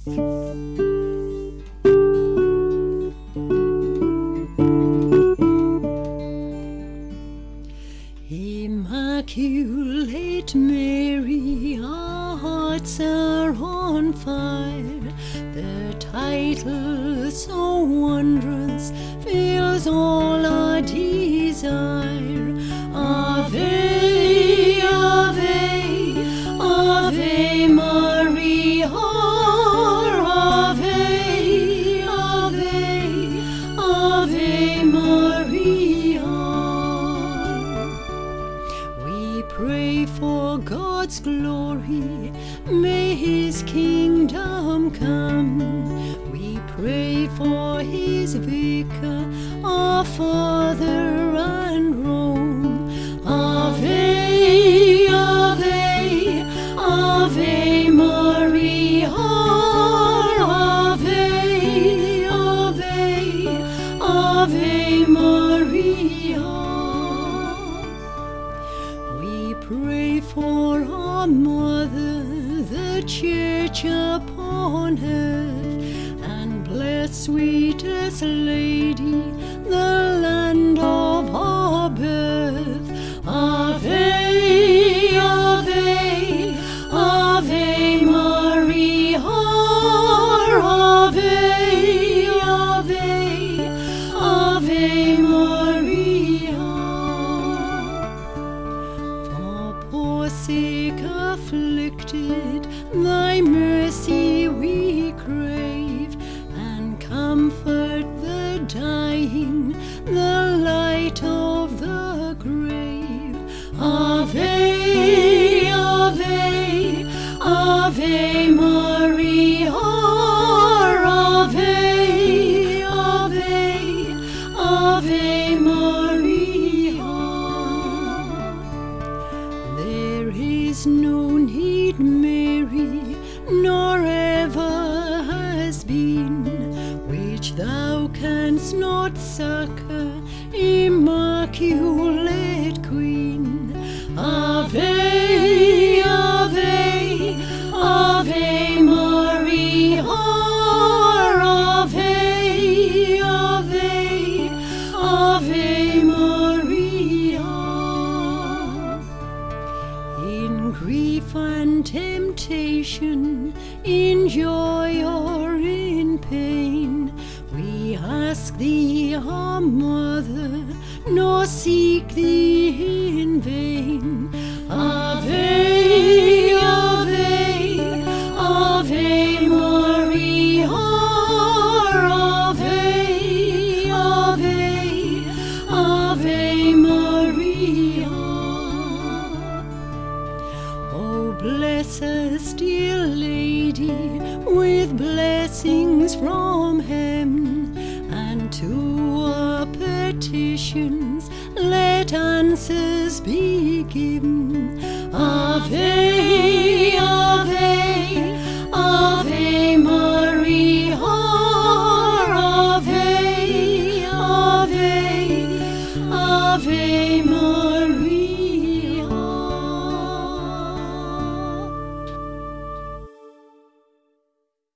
Immaculate Mary, our hearts are on fire. The title so wondrous fills all our desire. Ave, Ave, Ave Maria. Ave, Ave, Ave Maria. We pray for God's glory, may His kingdom come. We pray for His vicar, our Father and Rome. Ave, Ave, Ave Maria. Ave, Ave, Ave Maria. We pray for our Mother, the Church upon earth, and bless, sweetest Lady, the land of our birth. Ave, Ave, Ave Maria. Ave, Ave, Ave Maria. For poor, sick, afflicted, Thy mercy we crave, and comfort the dying, the light of the grave. Ave, Ave, Ave Maria. Ave, Ave, Ave Maria. There is no need, Mary, nor ever has been, which Thou canst not succor, Immaculate Queen. Ave, Ave, Ave Maria. Ave, Ave, Ave Maria. In grief and temptation, in joy or in pain, we ask Thee, our Mother, nor seek Thee in vain. Ave, Ave, Ave Maria. Ave, Ave, Ave Maria. Oh, bless us, dear Lady, with blessings from heaven, and to our petitions let answers be given. Ave,